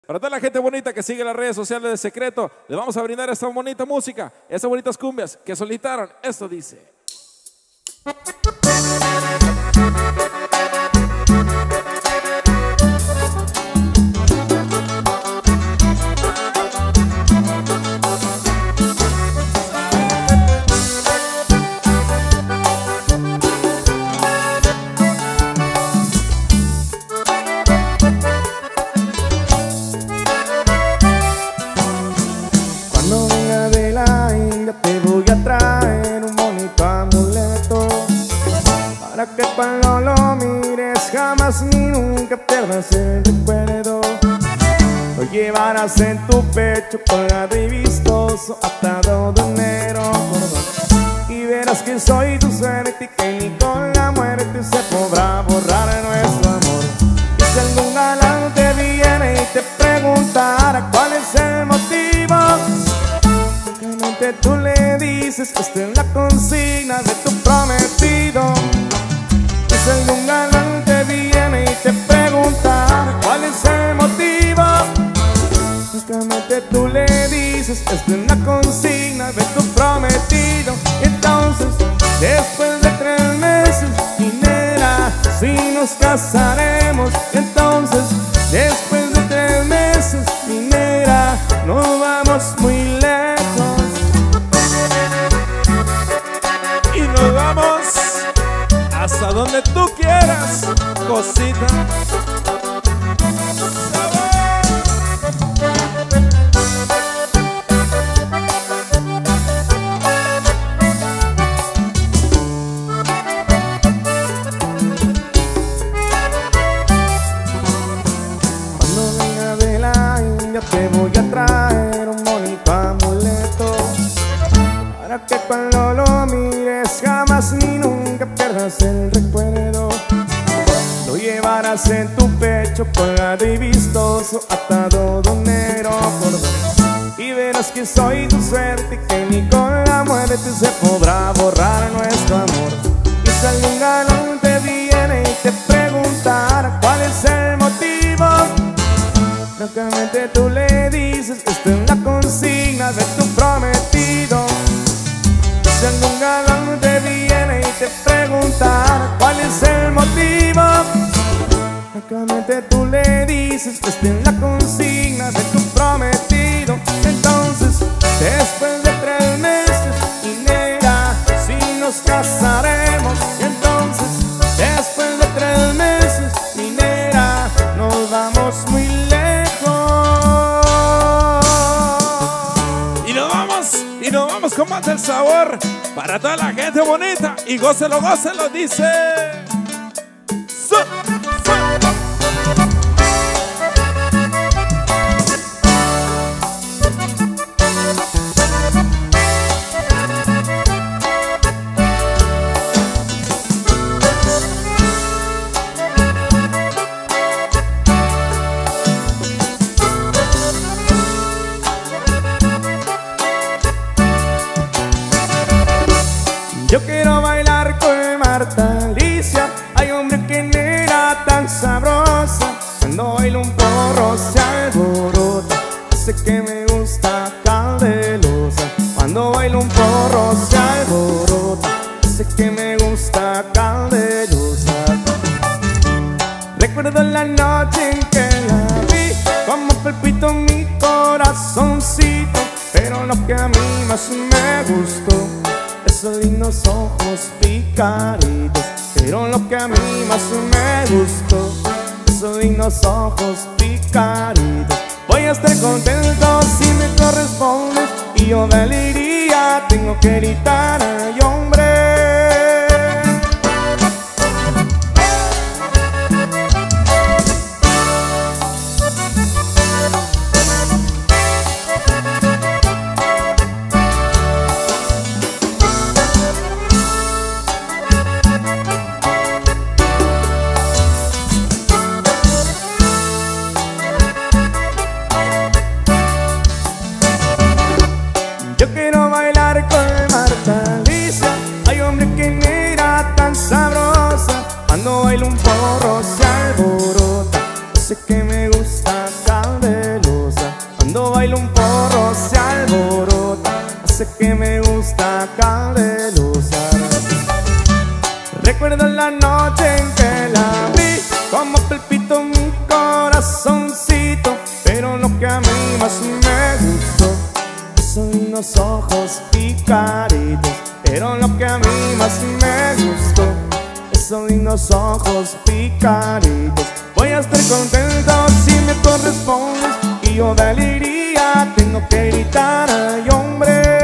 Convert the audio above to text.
Para toda la gente bonita que sigue las redes sociales de Secreto, les vamos a brindar esta bonita música, estas bonitas cumbias que solicitaron. Esto dice. Cuando venga de la India te voy a traer un bonito amuleto, para que cuando lo mires jamás ni nunca pierdas el recuerdo. Lo llevarás en tu pecho colgado y vistoso atado de negro cordón, y verás que soy tu suerte y que ni con la muerte se podrá borrar nuestro amor. Y si algún galán te viene y te preguntara cuál es el motivo, tú le dices que esta es la consigna de tu prometido. Y si algún galán te viene y te pregunta cuál es el motivo, únicamente tú le dices que esta es la consigna de tu prometido. Entonces, después de 3 meses, minera, si nos casaremos. Entonces, después de 3 meses, minera, no vamos muy lejos. Nos vamos hasta donde tú quieras, cosita. Cuando venga de la India te voy a traer un bonito amuleto, para que cuando lo mires jamás ni nunca pierdas el recuerdo. Lo llevarás en tu pecho colgado y vistoso atado de un negro cordón, y verás que soy tu suerte y que ni con la muerte se podrá borrar nuestro amor. Y si algún galán te viene y te preguntara cuál es el motivo, francamente tú le dices que esta es la consigna de tu prometido. Si algún galán te viene y te pregunta cuál es el motivo, francamente tú le dices que esta es la consigna de tu prometido. Entonces, después de 3 meses, minera, si nos casaremos. Entonces, después de 3 meses, minera, nos vamos muy lejos. Y nos vamos con más del sabor para toda la gente bonita. Y gócelo, gócelo, dice. Yo quiero bailar con Marta Alicia. Hay hombre que no era tan sabrosa. Cuando baila un porro se alborota. Sé que me gusta caudelosa. Cuando baila un porro se alborota. Sé que me gusta caudelosa. Recuerdo la noche en que la vi, como palpitó mi corazoncito. Pero lo que a mí más me gustó, esos lindos ojos picaritos. Pero lo que a mí más me gustó, esos lindos ojos picaritos. Voy a estar contento si me correspondes, y yo de alegría tengo que gritar ay hombre. Yo quiero bailar con Marta Alicia. baila un porro se alborota, hace que me gusta cabelusar. Recuerdo la noche en que la vi, como palpitó mi corazoncito, pero lo que a mí más me gustó son unos ojos picaritos. Pero lo que a mí más me gustó son unos ojos picaritos. Voy a estar contento si me correspondes, y yo de alegría tengo que gritar: ay, hombre.